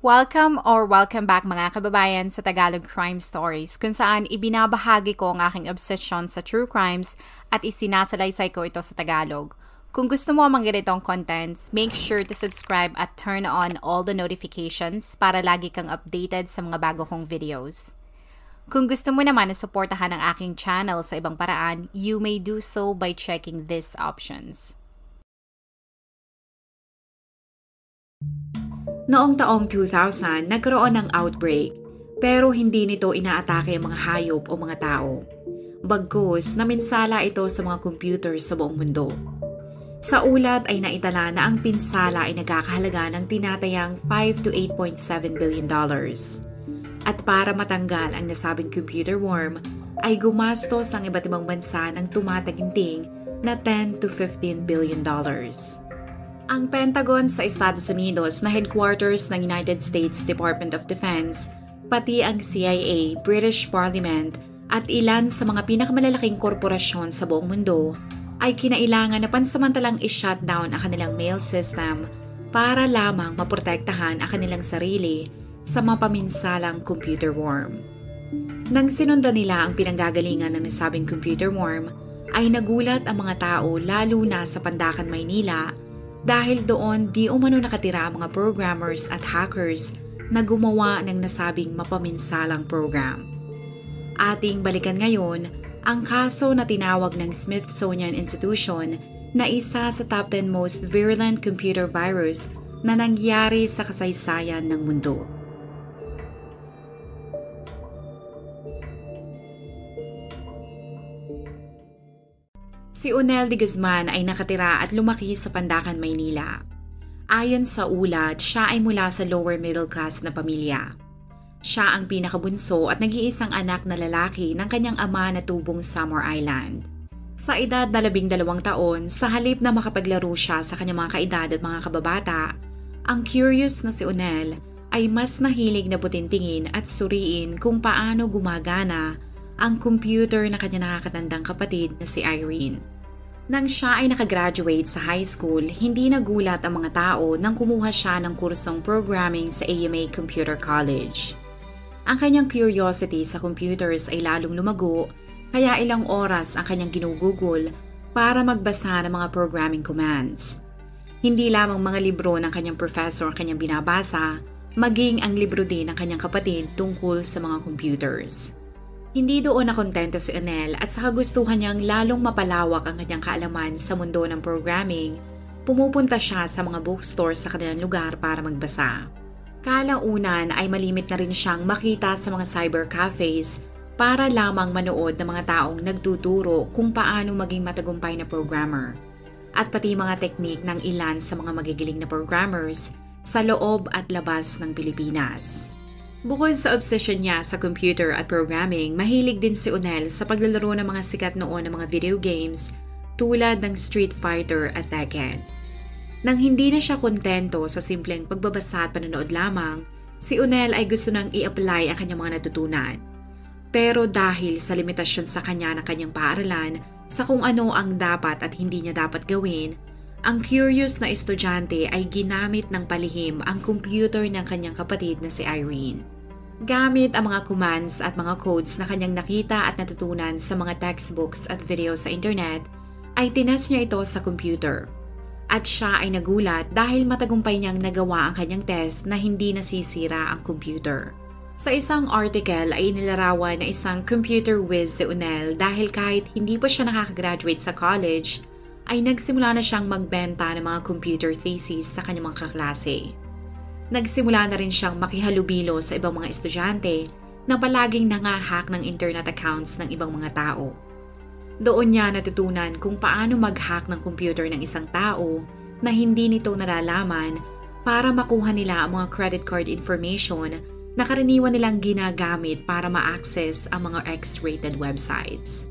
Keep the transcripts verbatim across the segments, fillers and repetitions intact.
Welcome or welcome back mga kababayan sa Tagalog Crime Stories, kung saan ibinabahagi ko ang aking obsession sa true crimes at isinasalaysay ko ito sa Tagalog. Kung gusto mo ang mga ganitong contents, make sure to subscribe at turn on all the notifications para lagi kang updated sa mga bago kong videos. Kung gusto mo naman na suportahan ang aking channel sa ibang paraan, you may do so by checking these options. Noong taong two thousand, nagkaroon ng outbreak, pero hindi nito inaatake ang mga hayop o mga tao. Bagkus, naminsala ito sa mga computer sa buong mundo. Sa ulat ay naitala na ang pinsala ay nagkakahalaga ng tinatayang five to eight point seven billion dollars. At para matanggal ang nasabing computer worm, ay gumastos ang iba't ibang bansa ng tumataginting na ten to fifteen billion dollars. Ang Pentagon sa Estados Unidos na headquarters ng United States Department of Defense, pati ang C I A, British Parliament at ilan sa mga pinakamalalaking korporasyon sa buong mundo ay kinailangan na pansamantalang i-shutdown ang kanilang mail system para lamang maprotektahan ang kanilang sarili sa mapaminsalang computer worm. Nang sinundan nila ang pinanggagalingan ng nasabing computer worm, ay nagulat ang mga tao lalo na sa Pandacan, Maynila, dahil doon di umano nakatira ang mga programmers at hackers na gumawa ng nasabing mapaminsalang program. Ating balikan ngayon ang kaso na tinawag ng Smithsonian Institution na isa sa top ten most virulent computer virus na nangyari sa kasaysayan ng mundo. Si Onel de Guzman ay nakatira at lumaki sa Pandacan, Maynila. Ayon sa ulat, siya ay mula sa lower middle class na pamilya. Siya ang pinakabunso at nag-iisang anak na lalaki ng kanyang ama na tubong Samar Island. Sa edad na labing dalawang taon, sa halip na makapaglaro siya sa kanyang mga kaedad at mga kababata, ang curious na si Onel ay mas nahilig na butintingin at suriin kung paano gumagana ang computer na kanyang nakakatandang kapatid na si Irene. Nang siya ay nakagraduate sa high school, hindi nagulat ang mga tao nang kumuha siya ng kursong programming sa A M A Computer College. Ang kanyang curiosity sa computers ay lalong lumago, kaya ilang oras ang kanyang ginugugol para magbasa ng mga programming commands. Hindi lamang mga libro ng kanyang professor ang kanyang binabasa, maging ang libro din ng kanyang kapatid tungkol sa mga computers. Hindi doon nakontento si Onel at sa kagustuhan niyang lalong mapalawak ang kanyang kaalaman sa mundo ng programming, pumupunta siya sa mga bookstore sa kanilang lugar para magbasa. Kalaunan ay malimit na rin siyang makita sa mga cyber cafes para lamang manood ng mga taong nagtuturo kung paano maging matagumpay na programmer at pati mga teknik ng ilan sa mga magigiling na programmers sa loob at labas ng Pilipinas. Bukod sa obsession niya sa computer at programming, mahilig din si Onel sa paglalaro ng mga sikat noon na mga video games tulad ng Street Fighter at Tekken. Nang hindi na siya kontento sa simpleng pagbabasa at panonood lamang, si Onel ay gusto nang i-apply ang kanyang mga natutunan. Pero dahil sa limitasyon sa kanya ng kanyang paaralan sa kung ano ang dapat at hindi niya dapat gawin, ang curious na estudyante ay ginamit ng palihim ang computer ng kanyang kapatid na si Irene. Gamit ang mga commands at mga codes na kanyang nakita at natutunan sa mga textbooks at video sa internet, ay tinest niya ito sa computer. At siya ay nagulat dahil matagumpay niyang nagawa ang kanyang test na hindi nasisira ang computer. Sa isang article ay inilarawan na isang computer whiz si Onel dahil kahit hindi pa siya nakakagraduate sa college, ay nagsimula na siyang magbenta ng mga computer thesis sa kanyang mga kaklase. Nagsimula na rin siyang makihalubilo sa ibang mga estudyante na palaging nangahack ng internet accounts ng ibang mga tao. Doon niya natutunan kung paano mag-hack ng computer ng isang tao na hindi nito nalalaman para makuha nila ang mga credit card information na karaniwan nilang ginagamit para ma-access ang mga X-rated websites.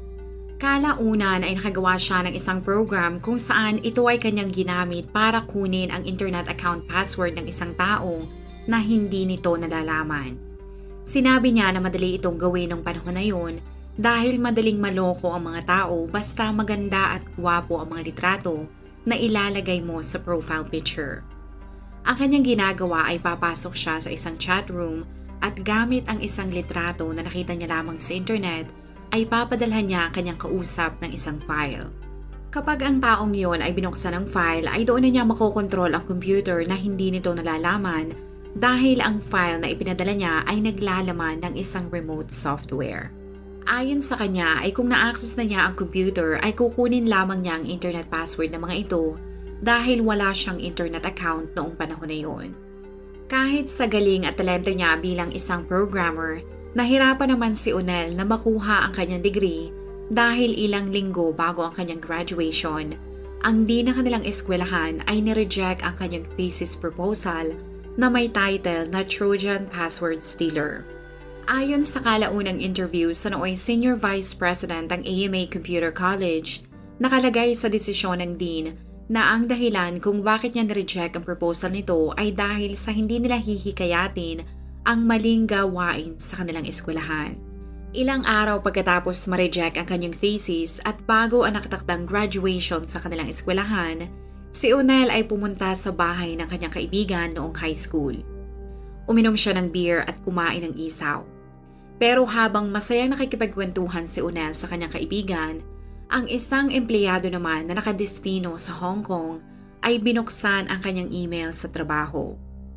Kalaunan ay nakagawa siya ng isang program kung saan ito ay kanyang ginamit para kunin ang internet account password ng isang tao na hindi nito nalalaman. Sinabi niya na madali itong gawin ng panahon na yun dahil madaling maloko ang mga tao basta maganda at gwapo ang mga litrato na ilalagay mo sa profile picture. Ang kanyang ginagawa ay papasok siya sa isang chat room at gamit ang isang litrato na nakita niya lamang sa internet ay papadalhan niya ang kanyang kausap ng isang file. Kapag ang taong yon ay binuksan ng file ay doon na niya makokontrol ang computer na hindi nito nalalaman dahil ang file na ipinadala niya ay naglalaman ng isang remote software. Ayon sa kanya ay kung na-access na niya ang computer ay kukunin lamang niya ang internet password ng mga ito dahil wala siyang internet account noong panahon na yon. Kahit sa galing at talento niya bilang isang programmer, nahirapan naman si Unel na makuha ang kanyang degree dahil ilang linggo bago ang kanyang graduation, ang dean ng kanilang eskwelahan ay nireject ang kanyang thesis proposal na may title na Trojan Password Stealer. Ayon sa kalaunang interview sa nooy Senior Vice President ng A M A Computer College, nakalagay sa desisyon ng dean na ang dahilan kung bakit niya nireject ang proposal nito ay dahil sa hindi nila hihikayatin ang maling gawain sa kanilang eskwelahan. Ilang araw pagkatapos ma-reject ang kanyang thesis at bago ang nakatakdang graduation sa kanilang eskwelahan, si Unel ay pumunta sa bahay ng kanyang kaibigan noong high school. Uminom siya ng beer at kumain ng isaw. Pero habang masayang nakikipagkwentuhan si Unel sa kanyang kaibigan, ang isang empleyado naman na nakadestino sa Hong Kong ay binuksan ang kanyang email sa trabaho.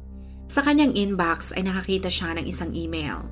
Sa kanyang inbox ay nakakita siya ng isang email.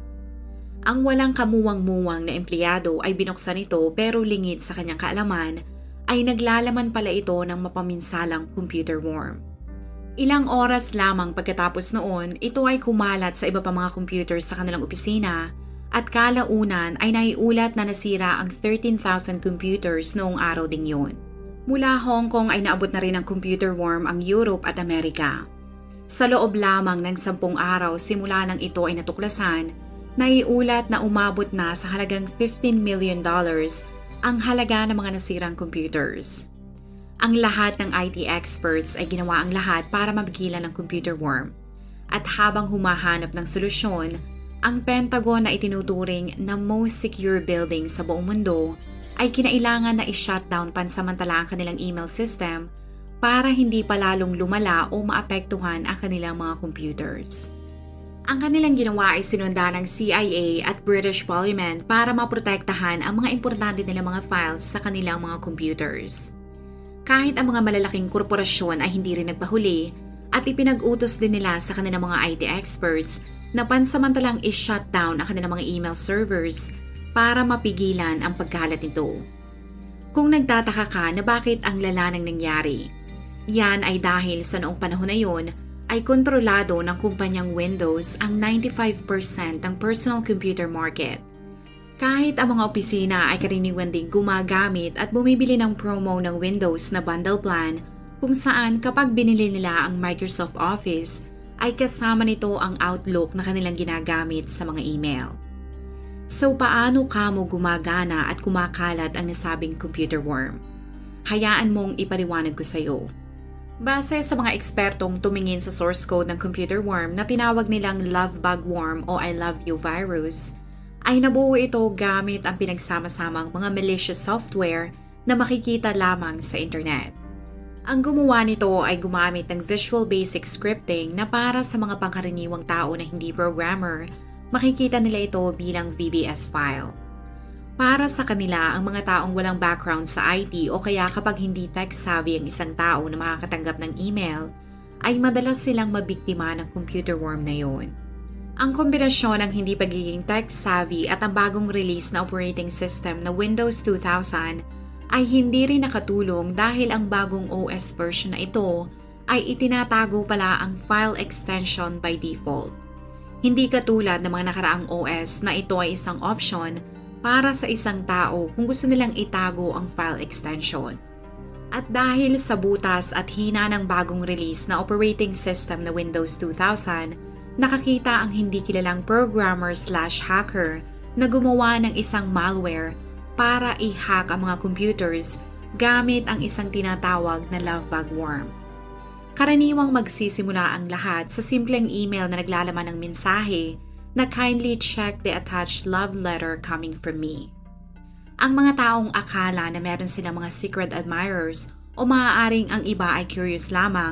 Ang walang kamuwang-muwang na empleyado ay binuksan ito pero lingid sa kanyang kaalaman ay naglalaman pala ito ng mapaminsalang computer worm. Ilang oras lamang pagkatapos noon, ito ay kumalat sa iba pa mga computers sa kanilang opisina at kalaunan ay naiulat na nasira ang thirteen thousand computers noong araw ding yun. Mula Hong Kong ay naabot na rin ang computer worm ang Europe at Amerika. Sa loob lamang ng sampung araw simula nang ito ay natuklasan, naiulat na umabot na sa halagang fifteen million dollars ang halaga ng mga nasirang computers. Ang lahat ng I T experts ay ginawa ang lahat para mapigilan ang computer worm. At habang humahanap ng solusyon, ang Pentagon na itinuturing na most secure building sa buong mundo ay kinailangan na i-shutdown pansamantala ang kanilang email system para hindi pa lalong lumala o maapektuhan ang kanilang mga computers. Ang kanilang ginawa ay sinunda ng C I A at British Parliament para maprotektahan ang mga importante nilang mga files sa kanilang mga computers. Kahit ang mga malalaking korporasyon ay hindi rin nagpahuli at ipinag-utos din nila sa kanilang mga I T experts na pansamantalang i-shutdown ang kanilang mga email servers para mapigilan ang pagkalat nito. Kung nagtataka ka na bakit ang lala ng nangyari, yan ay dahil sa noong panahon na yon ay kontrolado ng kumpanyang Windows ang ninety-five percent ng personal computer market. Kahit ang mga opisina ay karaniwan ding gumagamit at bumibili ng promo ng Windows na bundle plan kung saan kapag binili nila ang Microsoft Office ay kasama nito ang Outlook na kanilang ginagamit sa mga email. So paano kamo gumagana at kumakalat ang nasabing computer worm? Hayaan mong ipaliwanag ko sa iyo. Base sa mga ekspertong tumingin sa source code ng computer worm na tinawag nilang love bug worm o I love you virus, ay nabuo ito gamit ang pinagsama-samang mga malicious software na makikita lamang sa internet. Ang gumawa nito ay gumamit ng Visual Basic Scripting na para sa mga pangkaraniwang tao na hindi programmer, makikita nila ito bilang V B S file. Para sa kanila, ang mga taong walang background sa I T o kaya kapag hindi tech-savvy ang isang tao na makakatanggap ng email, ay madalas silang mabiktima ng computer worm na yon. Ang kombinasyon ng hindi pagiging tech-savvy at ang bagong release na operating system na Windows two thousand ay hindi rin nakatulong dahil ang bagong O S version na ito ay itinatago pala ang file extension by default. Hindi katulad ng mga nakaraang O S na ito ay isang option para sa isang tao kung gusto nilang itago ang file extension. At dahil sa butas at hina ng bagong release na operating system na Windows two thousand, nakakita ang hindi kilalang programmer slash hacker na gumawa ng isang malware para i-hack ang mga computers gamit ang isang tinatawag na love bug worm. Karaniwang magsisimula ang lahat sa simpleng email na naglalaman ng mensahe na kindly check the attached love letter coming from me. Ang mga taong akala na meron silang mga secret admirers o maaaring ang iba ay curious lamang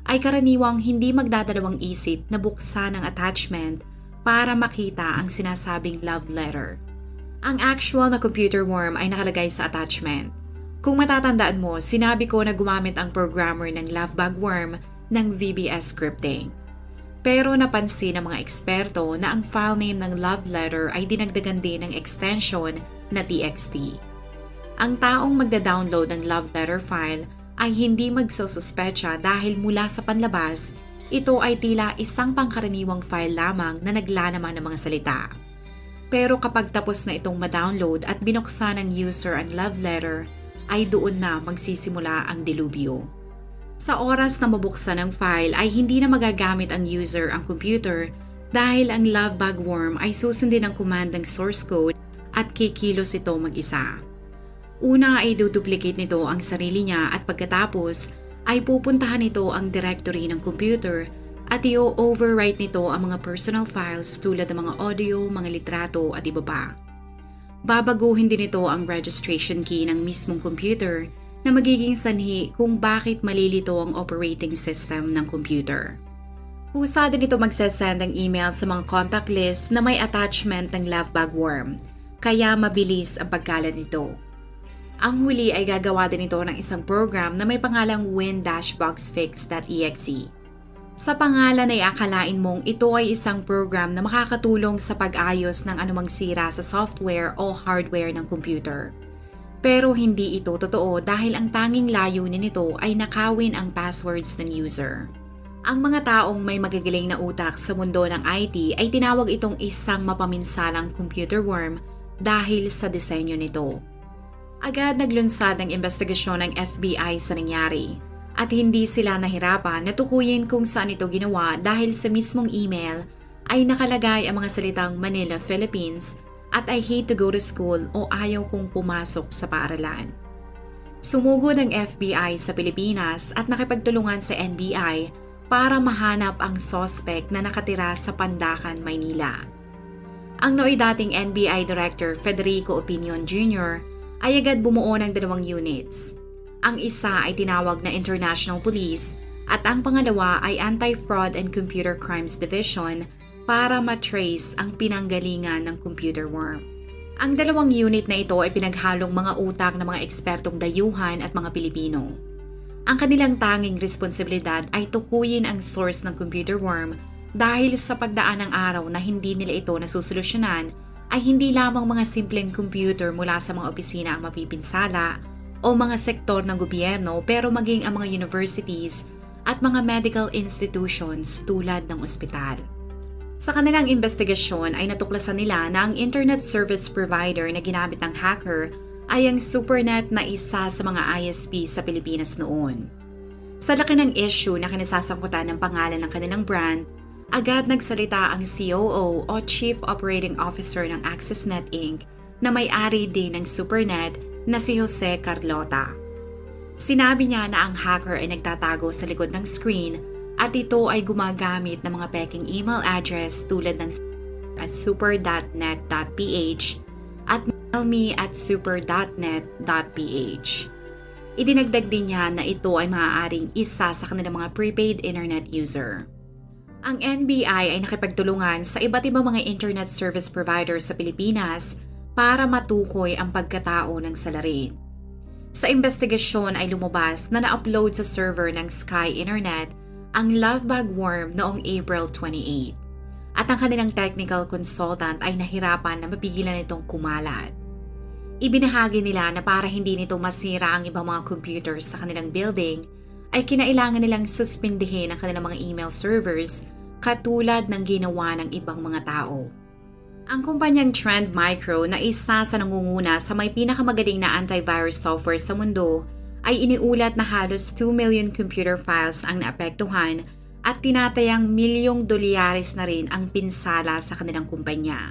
ay karaniwang hindi magdadalawang isip na buksan ang attachment para makita ang sinasabing love letter. Ang actual na computer worm ay nakalagay sa attachment. Kung matatandaan mo, sinabi ko na gumamit ang programmer ng Lovebug Worm ng V B S scripting. Pero napansin ng mga eksperto na ang file name ng love letter ay dinagdagan din ng extension na T X T. Ang taong magda-download ng love letter file ay hindi magsususpecha dahil mula sa panlabas, ito ay tila isang pangkaraniwang file lamang na naglalaman ng mga salita. Pero kapag tapos na itong ma-download at binuksan ng user ang love letter, ay doon na magsisimula ang delubyo. Sa oras na mabuksan ang file ay hindi na magagamit ang user ang computer dahil ang Lovebug Worm ay susundin ang command ng source code at kikilos ito mag-isa. Una ay duduplicate nito ang sarili niya at pagkatapos ay pupuntahan nito ang directory ng computer at i-overwrite nito ang mga personal files tulad ng mga audio, mga litrato at iba pa. Babaguhin din ito ang registration key ng mismong computer na magiging sanhi kung bakit malilito ang operating system ng computer. Kusa din ito magsasend ng email sa mga contact list na may attachment ng Lovebug Worm, kaya mabilis ang pagkalat nito. Ang huli ay gagawa din ito ng isang program na may pangalang win dash bugsfix dot e x e. Sa pangalan ay akalain mong ito ay isang program na makakatulong sa pag-ayos ng anumang sira sa software o hardware ng computer. Pero hindi ito totoo dahil ang tanging layunin nito ay nakawin ang passwords ng user. Ang mga taong may magagaling na utak sa mundo ng I T ay tinawag itong isang mapaminsalang computer worm dahil sa disenyo nito. Agad naglunsad ang investigasyon ng F B I sa nangyari. At hindi sila nahirapan na tukuyin kung saan ito ginawa dahil sa mismong email ay nakalagay ang mga salitang Manila, Philippines at I hate to go to school o ayaw kong pumasok sa paaralan. Sumugod ang F B I sa Pilipinas at nakipagtulungan sa N B I para mahanap ang suspect na nakatira sa Pandacan, Maynila. Ang nooy dating N B I Director Federico Opinion Junior ay agad bumuo ng dalawang units. Ang isa ay tinawag na International Police at ang pangalawa ay Anti-Fraud and Computer Crimes Division para matrace ang pinanggalingan ng computer worm. Ang dalawang unit na ito ay pinaghalong mga utak ng mga ekspertong dayuhan at mga Pilipino. Ang kanilang tanging responsibilidad ay tukuyin ang source ng computer worm dahil sa pagdaan ng araw na hindi nila ito nasusolusyonan ay hindi lamang mga simpleng computer mula sa mga opisina ang mapipinsala o mga sektor ng gobyerno pero maging ang mga universities at mga medical institutions tulad ng ospital. Sa kanilang investigasyon ay natuklasan nila na ang internet service provider na ginamit ng hacker ay ang Supernet na isa sa mga I S P sa Pilipinas noon. Sa laki ng issue na kinasasangkutan ng pangalan ng kanilang brand, agad nagsalita ang C O O o Chief Operating Officer ng AccessNet Incorporated na may-ari din ng Supernet na si Jose Carlota. Sinabi niya na ang hacker ay nagtatago sa likod ng screen at ito ay gumagamit ng mga peking email address tulad ng at super dot net dot p h at mailme at super dot net dot p h. Idinagdag din niya na ito ay maaaring isa sa kanilang mga prepaid internet user. Ang N B I ay nakipagtulungan sa iba't ibang mga internet service providers sa Pilipinas para matukoy ang pagkatao ng salarin. Sa investigasyon ay lumabas na na-upload sa server ng Sky Internet ang Lovebug Worm noong April twenty-eighth at ang kanilang technical consultant ay nahirapan na mapigilan itong kumalat. Ibinahagi nila na para hindi nito masira ang ibang mga computers sa kanilang building ay kinailangan nilang suspindihin ang kanilang mga email servers katulad ng ginawa ng ibang mga tao. Ang kumpanyang Trend Micro na isa sa nangunguna sa may pinakamagaling na antivirus software sa mundo ay iniulat na halos two million computer files ang naapektuhan at tinatayang milyong dolyares na rin ang pinsala sa kanilang kumpanya.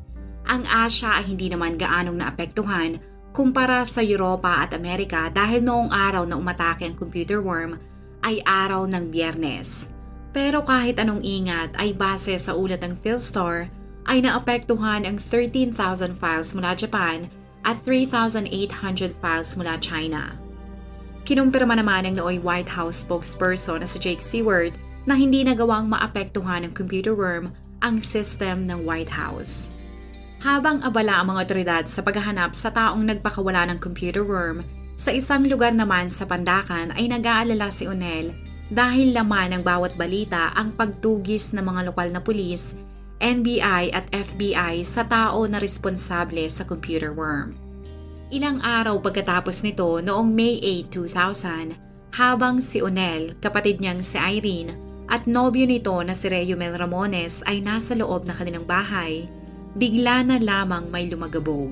Ang Asia ay hindi naman gaanong naapektuhan kumpara sa Europa at Amerika dahil noong araw na umatake ang computer worm ay araw ng Biyernes. Pero kahit anong ingat ay base sa ulat ng Philstar ay naapektuhan ang thirteen thousand files mula Japan at three thousand eight hundred files mula China. Kinumpirma naman ng nooy White House spokesperson na si Jake Seward na hindi nagawang maapektuhan ng computer worm ang system ng White House. Habang abala ang mga otoridad sa paghahanap sa taong nagpakawala ng computer worm, sa isang lugar naman sa Pandacan ay nag-aalala si Onel dahil laman ng bawat balita ang pagtugis ng mga lokal na pulis, N B I at F B I sa tao na responsable sa computer worm. Ilang araw pagkatapos nito noong May eighth, two thousand, habang si Onel, kapatid niyang si Irene, at nobyo nito na si Reyumel Ramones ay nasa loob ng kanilang bahay, bigla na lamang may lumagabog.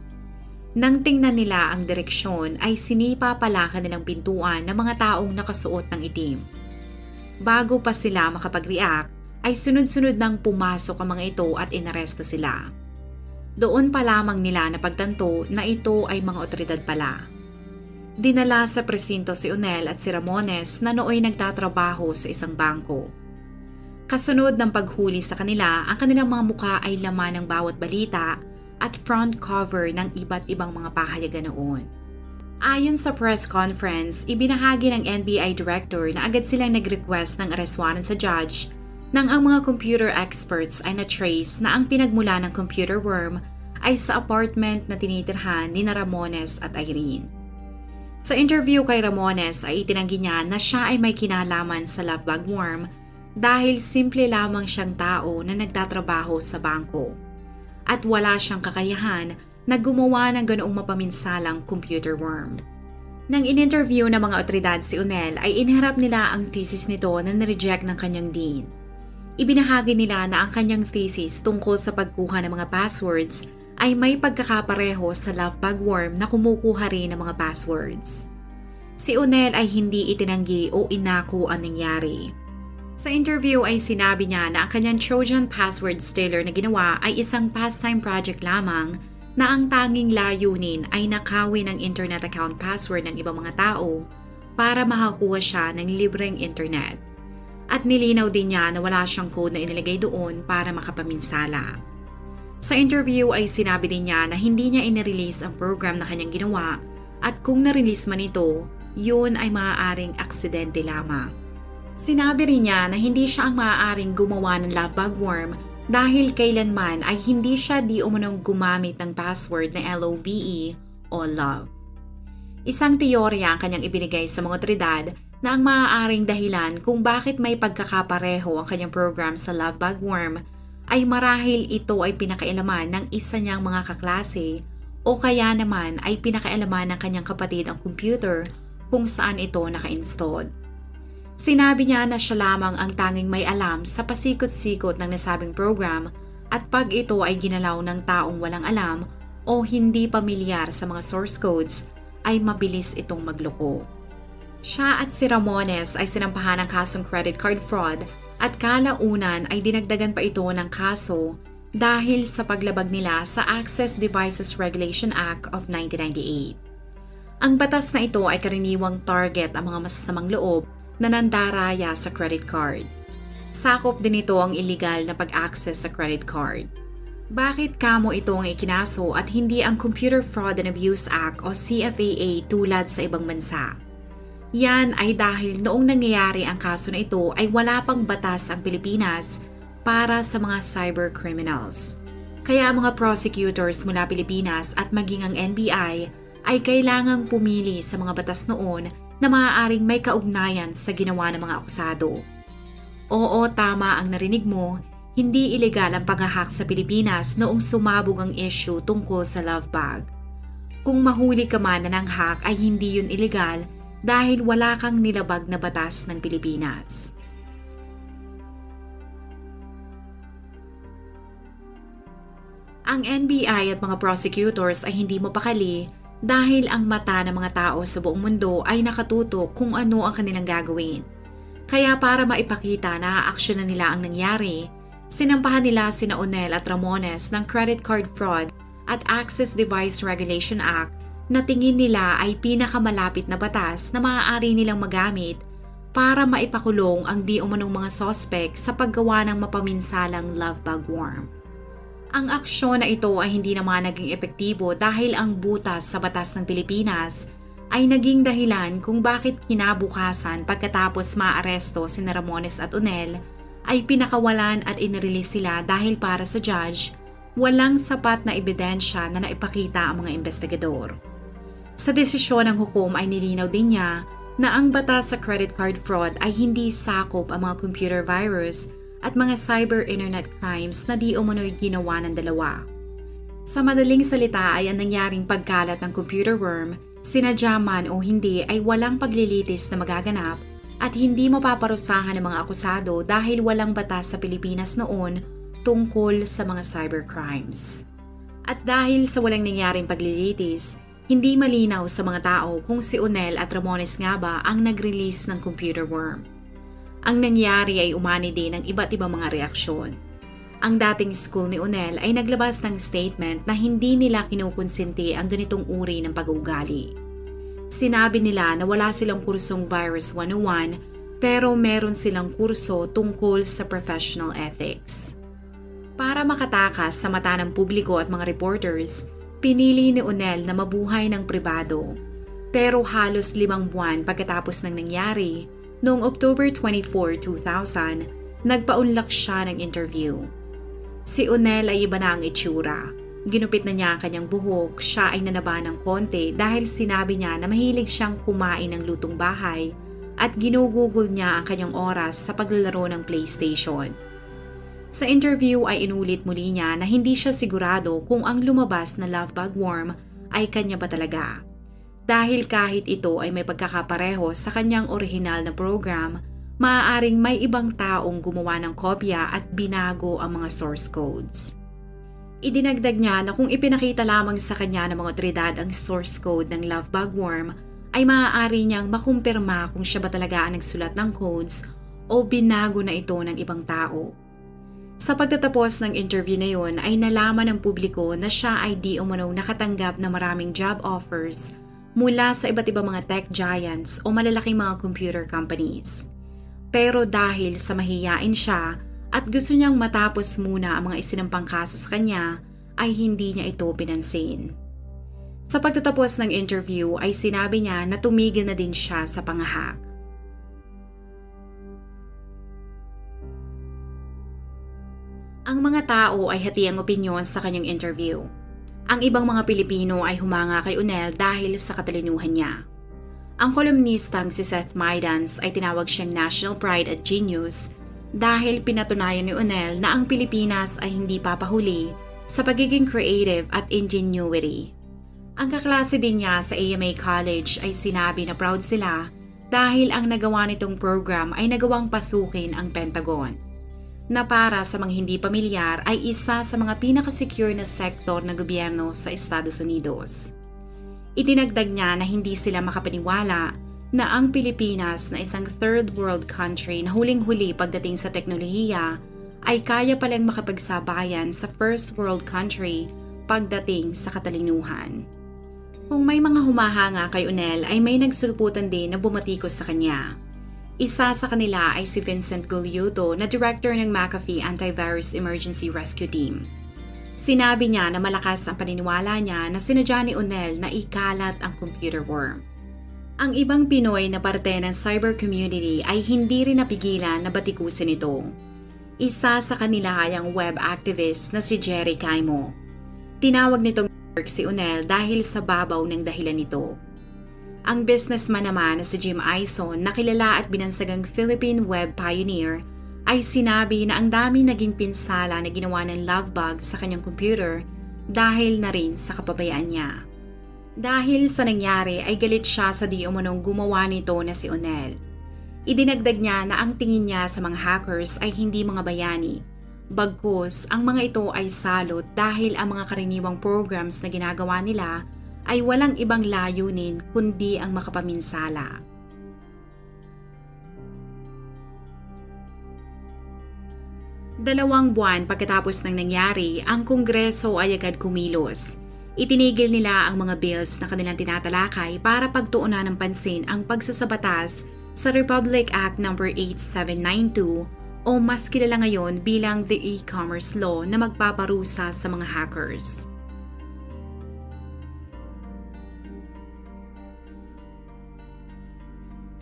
Nang tingnan nila ang direksyon ay sinipa pala kanilang pintuan ng mga taong nakasuot ng itim. Bago pa sila makapag-react ay sunod-sunod nang pumasok ang mga ito at inaresto sila. Doon pa lamang nila napagtanto na ito ay mga otoridad pala. Dinala sa presinto si Onel at si Ramones na nooy nagtatrabaho sa isang bangko. Kasunod ng paghuli sa kanila, ang kanilang mga muka ay laman ng bawat balita at front cover ng iba't ibang mga pahayagan noon. Ayon sa press conference, ibinahagi ng N B I director na agad silang nag-request ng arrest warrant sa judge nang ang mga computer experts ay na-trace na ang pinagmula ng computer worm ay sa apartment na tinitirhan ni Ramones at Irene. Sa interview kay Ramones ay itinanggi niya na siya ay may kinalaman sa love bug worm dahil simple lamang siyang tao na nagtatrabaho sa bangko at wala siyang kakayahan na gumawa ng ganoong mapaminsalang computer worm. Nang in-interview ng mga otoridad si Onel ay inharap nila ang thesis nito na nireject ng kanyang dean. Ibinahagi nila na ang kanyang thesis tungkol sa pagkuha ng mga passwords ay may pagkakapareho sa love bug worm na kumukuha rin ng mga passwords. Si Onel ay hindi itinanggi o inako ang nangyari. Sa interview ay sinabi niya na ang kanyang Trojan password stealer na ginawa ay isang pastime project lamang na ang tanging layunin ay nakawin ang internet account password ng ibang mga tao para makakuha siya ng libreng internet. At nilinaw din niya na wala siyang code na inilagay doon para makapaminsala. Sa interview ay sinabi din niya na hindi niya inirelease ang program na kanyang ginawa at kung na-release man ito, yun ay maaaring aksidente lamang. Sinabi rin niya na hindi siya ang maaaring gumawa ng love bug worm dahil kailanman ay hindi siya di umunong gumamit ng password na L O V E o love. Isang teorya ang kanyang ibinigay sa mga otoridad na ang maaaring dahilan kung bakit may pagkakapareho ang kanyang program sa love bug worm ay marahil ito ay pinakailaman ng isa niyang mga kaklase o kaya naman ay pinakailaman ng kanyang kapatid ang computer kung saan ito naka-installed. Sinabi niya na siya lamang ang tanging may alam sa pasikot-sikot ng nasabing program at pag ito ay ginalaw ng taong walang alam o hindi pamilyar sa mga source codes ay mabilis itong magloko. Siya at si Ramones ay sinampahan ng kasong credit card fraud at kalaunan ay dinagdagan pa ito ng kaso dahil sa paglabag nila sa Access Devices Regulation Act of nineteen ninety-eight. Ang batas na ito ay karaniwang target ang mga masasamang loob na nandaraya sa credit card. Sakop din ito ang illegal na pag-access sa credit card. Bakit kamo ito ang ikinaso at hindi ang Computer Fraud and Abuse Act o C F A A tulad sa ibang bansa? Yan ay dahil noong nangyayari ang kaso na ito ay wala pang batas ang Pilipinas para sa mga cyber criminals. Kaya mga prosecutors mula Pilipinas at maging ang N B I ay kailangang pumili sa mga batas noon na maaaring may kaugnayan sa ginawa ng mga akusado. Oo, tama ang narinig mo, hindi ilegal ang pag-hack sa Pilipinas noong sumabog ang issue tungkol sa love bug. Kung mahuli ka man na ng hack ay hindi yun ilegal dahil wala kang nilabag na batas ng Pilipinas. Ang N B I at mga prosecutors ay hindi mapakali dahil ang mata ng mga tao sa buong mundo ay nakatutok kung ano ang kanilang gagawin. Kaya para maipakita na aaksyonan nila ang nangyari, sinampahan nila sina Onel at Ramones ng Credit Card Fraud at Access Device Regulation Act na tingin nila ay pinakamalapit na batas na maaari nilang magamit para maipakulong ang di umanong mga sospek sa paggawa ng mapaminsalang love bug worm. Ang aksyon na ito ay hindi naman naging epektibo dahil ang butas sa batas ng Pilipinas ay naging dahilan kung bakit kinabukasan pagkatapos maaresto si Ramones at Unel ay pinakawalan at inirelease sila dahil para sa judge, walang sapat na ebidensya na naipakita ang mga investigador. Sa desisyon ng hukom ay nilinaw din niya na ang batas sa credit card fraud ay hindi sakop ang mga computer virus at mga cyber internet crimes na di umano'y ginawa ng dalawa. Sa madaling salita ay ang nangyaring pagkalat ng computer worm, sinadya man o hindi ay walang paglilitis na magaganap at hindi mapaparusahan ng mga akusado dahil walang batas sa Pilipinas noon tungkol sa mga cybercrimes. At dahil sa walang nangyaring paglilitis, hindi malinaw sa mga tao kung si Unel at Ramones nga ba ang nag-release ng computer worm. Ang nangyari ay umani din ng iba't ibang mga reaksyon. Ang dating school ni Unel ay naglabas ng statement na hindi nila kinukonsinti ang ganitong uri ng pag-uugali. Sinabi nila na wala silang kursong Virus one oh one pero meron silang kurso tungkol sa professional ethics. Para makatakas sa mata ng publiko at mga reporters, pinili ni Unel na mabuhay ng pribado. Pero halos limang buwan pagkatapos ng nangyari, noong October twenty-fourth, two thousand, nagpaunlak siya ng interview. Si Unel ay iba na ang itsura. Ginupit na niya ang kanyang buhok, siya ay nanaba ng konti dahil sinabi niya na mahilig siyang kumain ng lutong bahay at ginugugol niya ang kanyang oras sa paglalaro ng PlayStation. Sa interview ay inulit muli niya na hindi siya sigurado kung ang lumabas na love bug worm ay kanya ba talaga. Dahil kahit ito ay may pagkakapareho sa kanyang orihinal na program, maaaring may ibang taong gumawa ng kopya at binago ang mga source codes. Idinagdag niya na kung ipinakita lamang sa kanya ng mga otoridad ang source code ng love bug worm, ay maaari niyang makumpirma kung siya ba talaga ang nagsulat ng codes o binago na ito ng ibang tao. Sa pagtatapos ng interview na yun ay nalaman ng publiko na siya ay di umano nakatanggap ng maraming job offers mula sa iba't ibang mga tech giants o malalaking mga computer companies. Pero dahil sa mahiyain siya at gusto niyang matapos muna ang mga isinampang kaso sa kanya, ay hindi niya ito pinansin. Sa pagtatapos ng interview ay sinabi niya na tumigil na din siya sa pangahak. Ang mga tao ay hati ang opinyon sa kanyang interview. Ang ibang mga Pilipino ay humanga kay Unel dahil sa katalinuhan niya. Ang kolumnistang si Seth Maidans ay tinawag siyang national pride at genius dahil pinatunayan ni Unel na ang Pilipinas ay hindi papahuli sa pagiging creative at ingenuity. Ang kaklase din niya sa A M A College ay sinabi na proud sila dahil ang nagawa nitong program ay nagawang pasukin ang Pentagon, na para sa mga hindi pamilyar ay isa sa mga pinaka-secure na sektor ng gobyerno sa Estados Unidos. Itinagdag niya na hindi sila makapaniwala na ang Pilipinas na isang third world country na huling-huli pagdating sa teknolohiya ay kaya palang makapagsabayan sa first world country pagdating sa katalinuhan. Kung may mga humahanga kay Unel ay may nagsulputan din na bumatikos sa kanya. Isa sa kanila ay si Vincent Gulliuto na director ng McAfee Antivirus Emergency Rescue Team. Sinabi niya na malakas ang paniniwala niya na sinadya ni Unel na ikalat ang computer worm. Ang ibang Pinoy na parte ng cyber community ay hindi rin napigilan na batikusin ito. Isa sa kanila ay ang web activist na si Jerry Caimo. Tinawag nitong si Unel dahil sa babaw ng dahilan nito. Ang businessman naman na si Jim Ison, na kilala at binansagang Philippine web pioneer, ay sinabi na ang daming naging pinsala na ginawa ng love bug sa kanyang computer dahil na rin sa kapabayaan niya. Dahil sa nangyari ay galit siya sa di umanong gumawa nito na si Unel. Idinagdag niya na ang tingin niya sa mga hackers ay hindi mga bayani. Bagkus, ang mga ito ay salot dahil ang mga karaniwang programs na ginagawa nila ay walang ibang layunin kundi ang makapaminsala. Dalawang buwan pagkatapos ng nangyari, ang Kongreso ay agad kumilos. Itinigil nila ang mga bills na kanilang tinatalakay para pagtuunan ng pansin ang pagsasabatas sa Republic Act number eight seven nine two o mas kilala ngayon bilang the e-commerce law na magpaparusa sa mga hackers.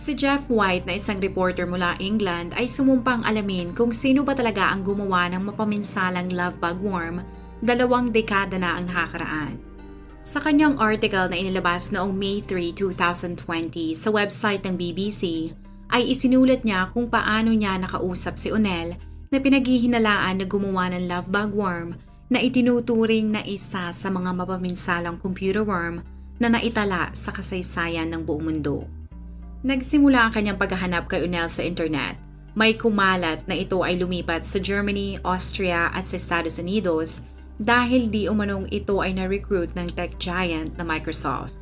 Si Jeff White na isang reporter mula England ay sumumpang alamin kung sino ba talaga ang gumawa ng mapaminsalang love bugworm dalawang dekada na ang nakakaraan. Sa kanyang article na inilabas noong May third, twenty twenty sa website ng B B C, ay isinulat niya kung paano niya nakausap si O'Neill na pinaghihinalaan na gumawa ng love bugworm na itinuturing na isa sa mga mapaminsalang computer worm na naitala sa kasaysayan ng buong mundo. Nagsimula ang kanyang paghahanap kay O'Neill sa internet. May kumalat na ito ay lumipat sa Germany, Austria at sa Estados Unidos dahil di umanong ito ay na-recruit ng tech giant na Microsoft.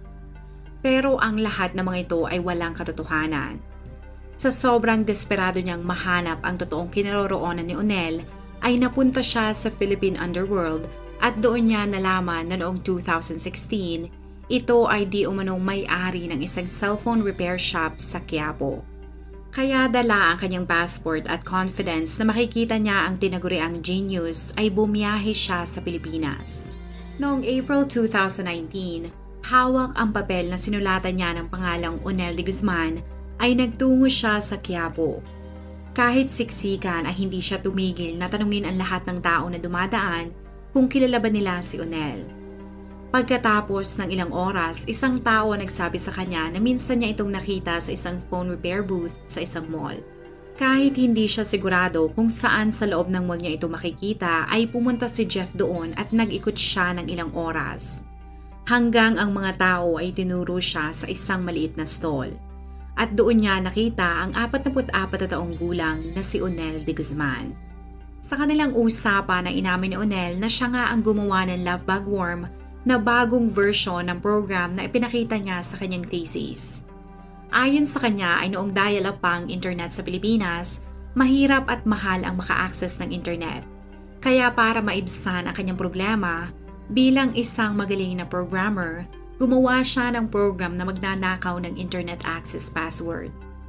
Pero ang lahat ng mga ito ay walang katotohanan. Sa sobrang desperado niyang mahanap ang totoong kinaroroonan ni O'Neill, ay napunta siya sa Philippine underworld at doon niya nalaman na noong two thousand sixteen, ito ay di umanong may-ari ng isang cellphone repair shop sa Quiapo. Kaya dala ang kanyang passport at confidence na makikita niya ang tinaguriang genius ay bumiyahe siya sa Pilipinas. Noong April two thousand nineteen, hawak ang papel na sinulatan niya ng pangalang O'Neill de Guzman ay nagtungo siya sa Quiapo. Kahit siksikan ay hindi siya tumigil na tanungin ang lahat ng tao na dumadaan kung kilala ba nila si O'Neill. Pagkatapos ng ilang oras, isang tao nagsabi sa kanya na minsan niya itong nakita sa isang phone repair booth sa isang mall. Kahit hindi siya sigurado kung saan sa loob ng mall niya ito makikita, ay pumunta si Jeff doon at nag-ikot siya ng ilang oras. Hanggang ang mga tao ay tinuro siya sa isang maliit na stall. At doon niya nakita ang forty-four na taong gulang na si O'Neill de Guzman. Sa kanilang usapan na inamin ni O'Neill na siya nga ang gumawa ng love bugworm na bagong version ng program na ipinakita niya sa kanyang thesis. Ayon sa kanya ay noong dial-up pang internet sa Pilipinas, mahirap at mahal ang maka-access ng internet. Kaya para maibsan ang kanyang problema, bilang isang magaling na programmer, gumawa siya ng program na magnanakaw ng internet access password.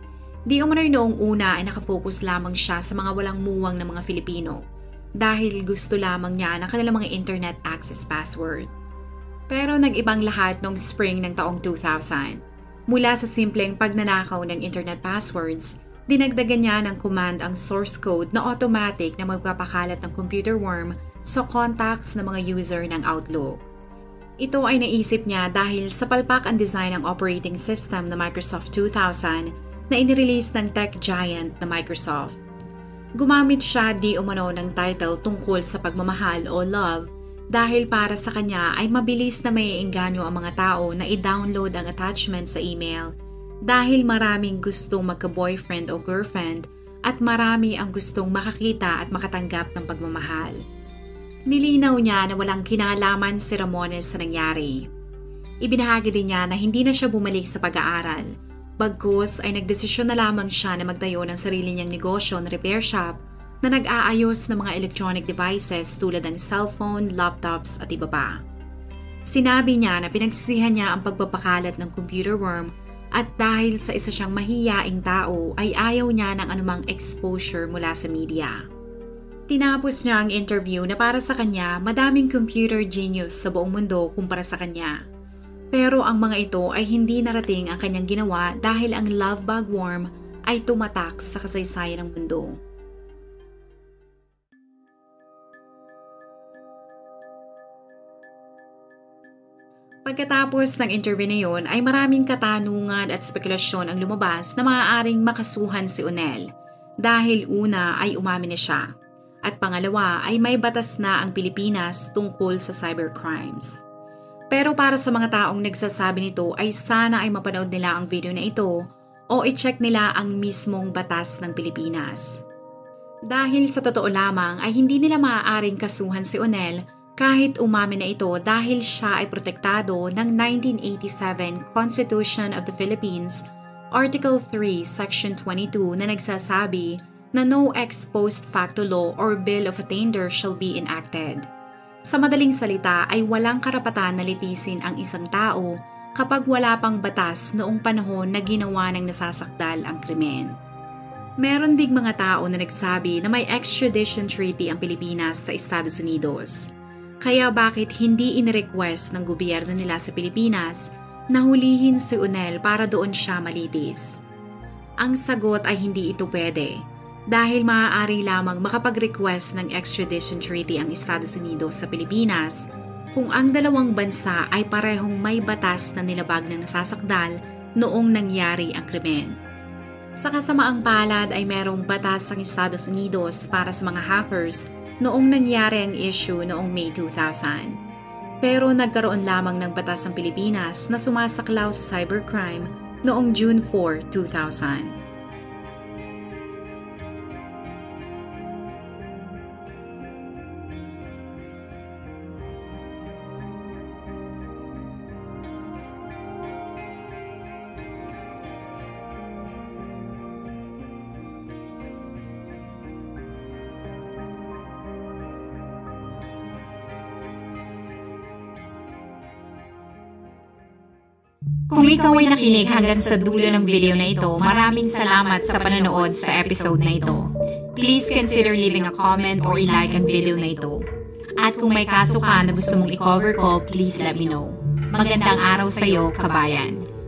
Di umano'y noong una ay nakafocus lamang siya sa mga walang muwang na mga Filipino dahil gusto lamang niya ng kanilang mga internet access password. Pero nag-ibang lahat noong spring ng taong two thousand. Mula sa simpleng pagnanakaw ng internet passwords, dinagdagan niya ng command ang source code na automatic na magpapakalat ng computer worm sa contacts ng mga user ng Outlook. Ito ay naisip niya dahil sa palpak ang design ng operating system na Microsoft two thousand na inirelease ng tech giant na Microsoft. Gumamit siya di umano ng title tungkol sa pagmamahal o love dahil para sa kanya ay mabilis na maiengganyo ang mga tao na i-download ang attachment sa email dahil maraming gustong magka-boyfriend o girlfriend at marami ang gustong makakita at makatanggap ng pagmamahal. Nilinaw niya na walang kinalaman si Ramones sa nangyari. Ibinahagi din niya na hindi na siya bumalik sa pag-aaral, bagkus ay nagdesisyon na lamang siya na magtayo ng sarili niyang negosyo na repair shop na nag-aayos ng mga electronic devices tulad ng cellphone, laptops at iba pa. Sinabi niya na pinagsisihan niya ang pagpapakalat ng computer worm at dahil sa isa siyang mahiyaing tao ay ayaw niya ng anumang exposure mula sa media. Tinapos niya ang interview na para sa kanya madaming computer genius sa buong mundo kumpara sa kanya. Pero ang mga ito ay hindi narating ang kanyang ginawa dahil ang love bugworm ay tumatak sa kasaysayan ng mundo. Pagkatapos ng interview na yun ay maraming katanungan at spekulasyon ang lumabas na maaaring makasuhan si O'Neill dahil una ay umamin na siya at pangalawa ay may batas na ang Pilipinas tungkol sa cybercrimes. Pero para sa mga taong nagsasabi nito ay sana ay mapanood nila ang video na ito o i-check nila ang mismong batas ng Pilipinas. Dahil sa totoo lamang ay hindi nila maaaring kasuhan si O'Neill kahit umamin na ito dahil siya ay protektado ng nineteen eighty-seven Constitution of the Philippines, Article three, Section twenty-two na nagsasabi na no ex post facto law or bill of attainder shall be enacted. Sa madaling salita ay walang karapatan na litisin ang isang tao kapag wala pang batas noong panahon na ginawa ng nasasakdal ang krimen. Meron ding mga tao na nagsabi na may extradition treaty ang Pilipinas sa Estados Unidos. Kaya bakit hindi in-request ng gobyerno nila sa Pilipinas na hulihin si O'Neill para doon siya malitis? Ang sagot ay hindi ito pwede dahil maaari lamang makapag-request ng extradition treaty ang Estados Unidos sa Pilipinas kung ang dalawang bansa ay parehong may batas na nilabag ng nasasakdal noong nangyari ang krimen. Sa kasamaang palad ay merong batas ang Estados Unidos para sa mga hackers noong nangyari ang issue noong May two thousand. Pero nagkaroon lamang ng batas ang Pilipinas na sumasaklaw sa cybercrime noong June fourth, two thousand. Kung ikaw ay nakinig hanggang sa dulo ng video na ito, maraming salamat sa panonood sa episode na ito. Please consider leaving a comment or i-like ang video na ito. At kung may kaso ka na gusto mong i-cover ko, please let me know. Magandang araw sa iyo, kabayan.